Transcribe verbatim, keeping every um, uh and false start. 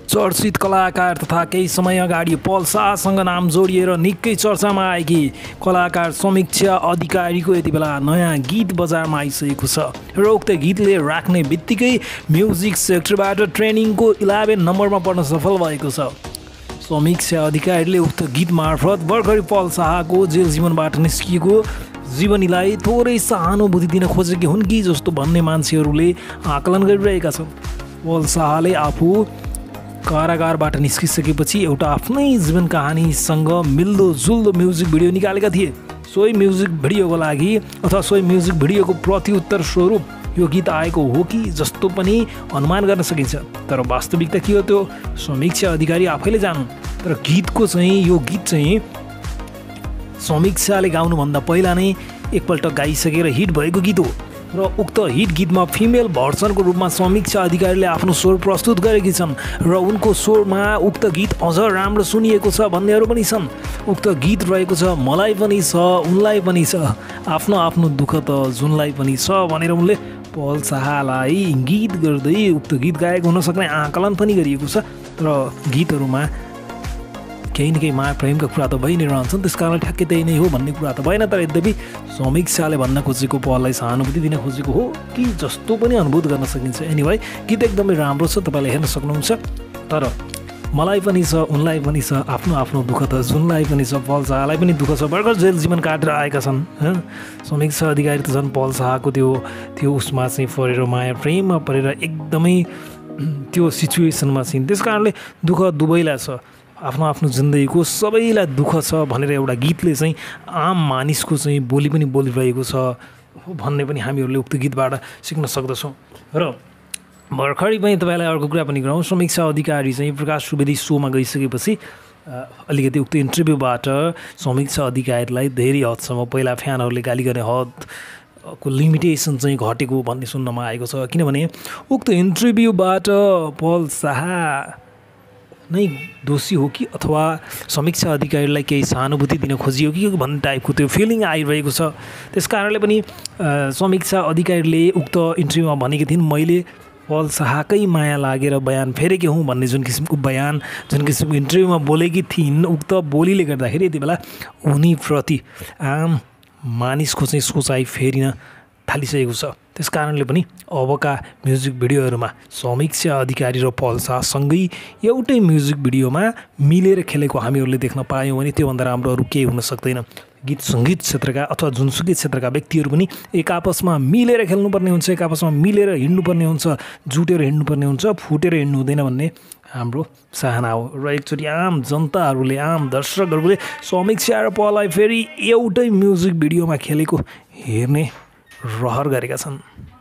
चर्चित कलाकार तथा केही समय अगाडि पल शाहसँग नाम जोडिएर निकै चर्चामा आएकी कलाकार समीक्षा अधिकारीको यति बेला नयाँ गीत बजारमा आइसकेको छ र उक्त गीतले राख्ने बित्तिकै म्युजिक सेक्टरबाट ट्रेनिङको इलेभेन नम्बरमा पर्न सफल भएको छ। समीक्षा अधिकारीले उक्त गीत मार्फत भर्खरै पल शाहको जेल जीवनबाट निस्किएको जीवनीलाई थोरै सहानुभूति दिन खोजेकी हुन् कि जस्तो भन्ने मान्छेहरूले आकलन गरिरहेका छन्। पल शाहले आफू कारागारबाट निस्किसकेपछि एउटा आफ्नै जीवन कहानीसँग मिल्दोजुल्दो म्युजिक भिडियो निकालेका थिए। सोही म्युजिक भिडियोको लागि अथवा सोही म्युजिक भिडियोको प्रत्युत्तर स्वरूप यो गीत आएको हो कि जस्तो पनि अनुमान गर्न सकिन्छ। तर वास्तविकता के हो त्यो समीक्षा अधिकारी आफैले जानु। तर गीतको चाहिँ यो गीत चाहिँ समीक्षाले गाउनुभन्दा पहिला नै एकपल्ट गाइसकेर हिट भएको गीत हो र उक्त हिट गीतमा फिमेल भर्सनको रूपमा समीक्षा अधिकारीले आफ्नो स्वर प्रस्तुत गरेकी छन् र उनको स्वरमा उक्त गीत अझ राम्रो सुनिएको छ भन्नेहरू पनि छन्। उक्त गीत रहेको छ मलाई पनि छ उनलाई पनि छ आफ्नो आफ्नो दुःख त जुनलाई पनि छ भनेर उनले पल शाहलाई इङ्गित गर्दै उक्त गीत गाएको हुन सक्ने आकलन पनि गरिएको छ। र गीतहरूमा केही न केही माया प्रेमका कुरा त भइ नै रहन्छन्, त्यस कारण ठ्याक्कै त्यही नै हो भन्ने कुरा त भएन। तर यद्यपि समीक्षाले भन्न खोजेको पललाई सहानुभूति दिन खोजेको हो कि जस्तो पनि अनुभूत गर्न सकिन्छ। एनिवे गीत एकदमै राम्रो छ, तपाईँले हेर्न सक्नुहुन्छ। तर मलाई पनि छ उनलाई पनि छ आफ्नो आफ्नो दुःख त जुनलाई पनि छ पल शाहलाई पनि दुःख छ, भर्खर जेल जीवन काटेर आएका छन्। समीक्षा अधिकारी त झन् पल शाहको त्यो त्यो उसमा चाहिँ परेर माया प्रेममा परेर एकदमै त्यो सिचुएसनमा छिन्। त्यस कारणले दुःख दुवैलाई छ, आफ्नो आफ्नो जिन्दगीको सबैलाई दुःख छ भनेर एउटा गीतले चाहिँ आम मानिसको चाहिँ बोली पनि बोलिरहेको छ भन्ने पनि हामीहरूले उक्त गीतबाट सिक्न सक्दछौँ। र भर्खरै पनि तपाईँलाई अर्को कुरा पनि गरौँ, समीक्षा अधिकारी चाहिँ प्रकाश सुवेदी सोमा गइसकेपछि अलिकति उक्त इन्टरभ्यूबाट समीक्षा अधिकारीलाई धेरै हदसम्म पहिला फ्यानहरूले गाली गर्ने हदको लिमिटेसन चाहिँ घटेको भन्ने सुन्नमा आएको छ। किनभने उक्त इन्टरभ्यूबाट पल शाह नै दोषी हो कि अथवा समीक्षा अधिकारीलाई केही सहानुभूति दिन खोजियो कि भन्ने टाइपको त्यो फिलिङ आइरहेको छ। त्यस कारणले पनि समीक्षा अधिकारीले उक्त इन्टरभ्यूमा भनेकी थिइन् मैले पल शाहकै माया लागेर बयान फेरेकी हुँ भन्ने जुन किसिमको बयान जुन किसिमको इन्टरभ्यूमा बोलेकी थिइन्, उक्त बोलीले गर्दाखेरि यति बेला उनीप्रति आम मानिसको चाहिँ सोचाइ फेरिन थालिसकेको छ। त्यस कारणले पनि अबका म्युजिक भिडियोहरूमा समीक्षा अधिकारी र पल शाहसँगै एउटै म्युजिक भिडियोमा मिलेर खेलेको हामीहरूले देख्न पायौँ भने त्योभन्दा राम्रो अरू केही हुन सक्दैन। गीत सङ्गीत क्षेत्रका अथवा जुनसुकै क्षेत्रका व्यक्तिहरू पनि एक आपसमा मिलेर खेल्नुपर्ने हुन्छ, एक आपसमा मिलेर हिँड्नुपर्ने हुन्छ, जुटेर हिँड्नुपर्ने हुन्छ, फुटेर हिँड्नु हुँदैन भन्ने हाम्रो चाहना हो। र एकचोटि आम जनताहरूले आम दर्शकहरूले समीक्षा र पललाई फेरि एउटै म्युजिक भिडियोमा खेलेको हेर्ने रहर गरेका छन्।